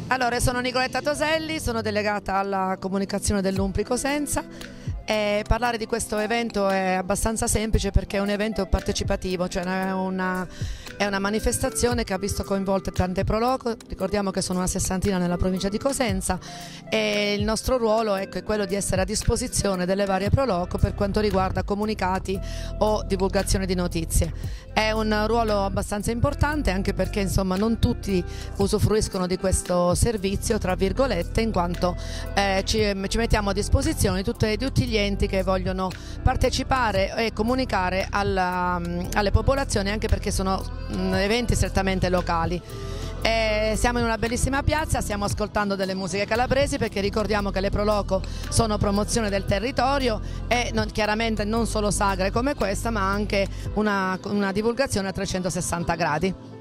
Allora, sono Nicoletta Toselli, sono delegata alla comunicazione dell'Umpli Cosenza e parlare di questo evento è abbastanza semplice perché è un evento partecipativo, cioè è una manifestazione che ha visto coinvolte tante proloco, ricordiamo che sono una sessantina nella provincia di Cosenza e il nostro ruolo è quello di essere a disposizione delle varie proloco per quanto riguarda comunicati o divulgazione di notizie. È un ruolo abbastanza importante anche perché insomma non tutti usufruiscono di questo servizio tra virgolette, in quanto ci mettiamo a disposizione di tutti gli enti che vogliono partecipare e comunicare alle popolazioni, anche perché sono eventi strettamente locali. Siamo in una bellissima piazza, stiamo ascoltando delle musiche calabresi perché ricordiamo che le proloco sono promozione del territorio e chiaramente non solo sagre come questa, ma anche una divulgazione a 360 gradi.